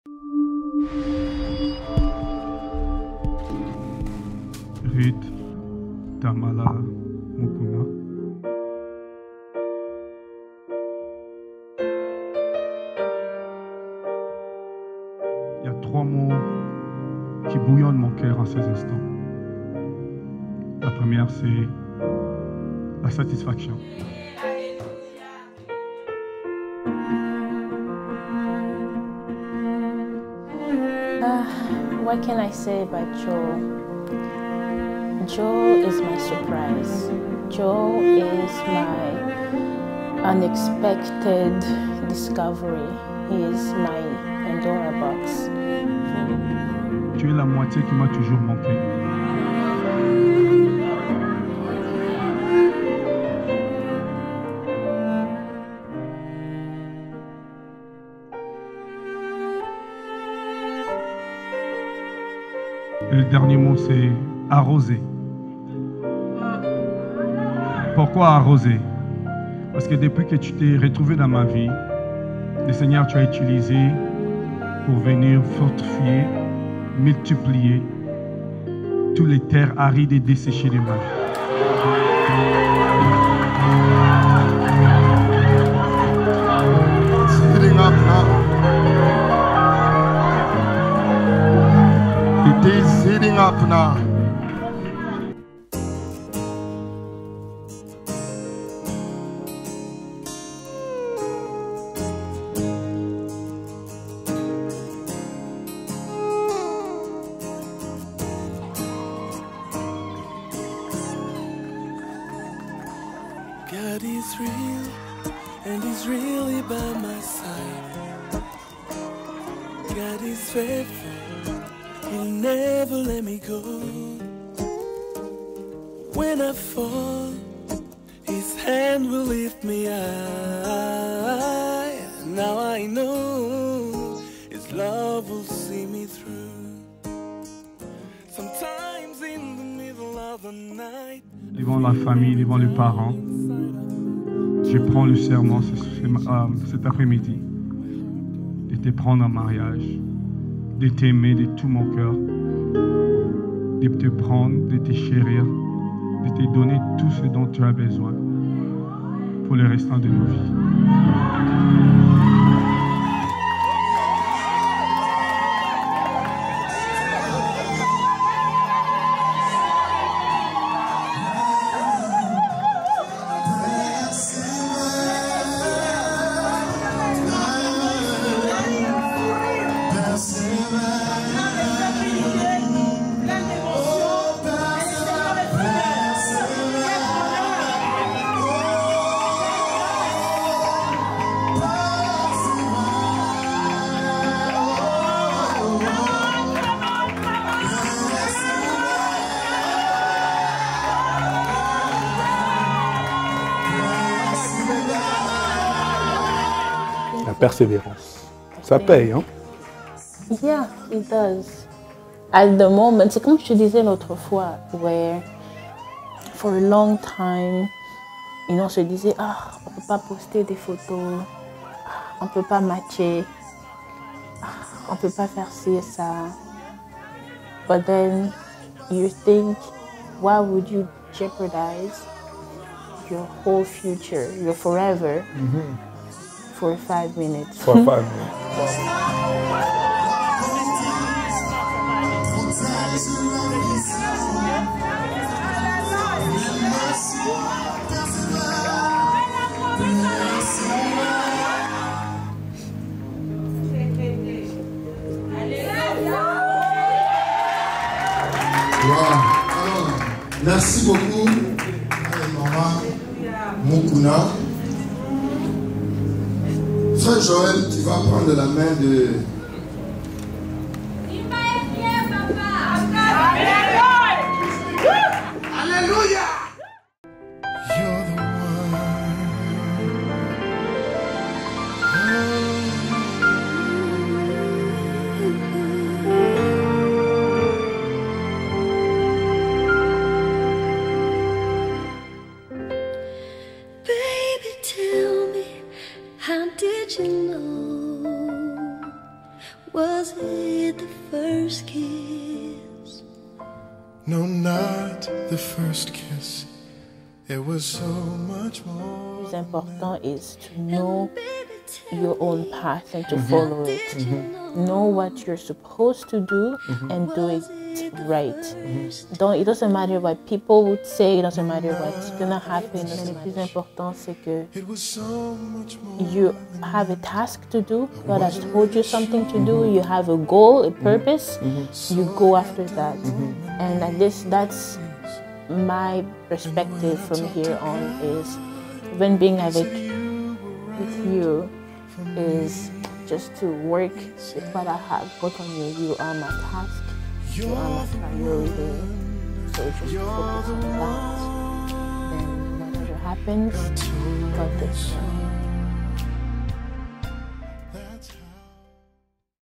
Ruth Tamala Mukuna. Il y a 3 mots qui bouillonnent mon cœur en ces instants. La première, c'est la satisfaction. What can I say about Joe? Joe is my surprise. Joe is my unexpected discovery. He is my Pandora box. Tu es la moitié qui m'a toujours manqué. Et le dernier mot, c'est arroser. Pourquoi arroser? Parce que depuis que tu t'es retrouvé dans ma vie, le Seigneur, tu as utilisé pour venir fortifier, multiplier toutes les terres arides et desséchées de ma vie. It is heating up now. God is real, and He's really by my side. God is faithful, He'll never let me go. When I fall, His hand will lift me high. Now I know His love will see me through. Sometimes in the middle of the night, Devant la famille, devant les parents, je prends le serment cet après-midi de te prendre en mariage, de t'aimer de tout mon cœur, de te prendre, de te chérir, de te donner tout ce dont tu as besoin pour le restant de nos vies. La persévérance. Ça paye, hein? Yeah, it does. At the moment, c'est comme je te disais l'autre fois, where for a long time, on se disait, on ne peut pas poster des photos, on ne peut pas matcher, on ne peut pas faire ci et ça. But then you think, why would you jeopardize your whole future, your forever, for 5 minutes? For 5 minutes. Merci beaucoup, maman Mukuna. Frère Joël, tu vas prendre la main de... Alléluia! you're the Baby, tell me, how did you know Was it the first kiss? No, not the first kiss. It was so much more. What's important is to know your own path and to follow it. Know what you're supposed to do and do it right. It doesn't matter what people would say, it doesn't matter what's gonna happen. Le plus important c'est que you have a task to do. God has told you something to do. You have a goal, a purpose. You go after that. And at this, that's my perspective from here on, is when being with you is just to work with what I have put on you. You are my task, you are my priority. So just focus on that. Then whatever happens, God takes care.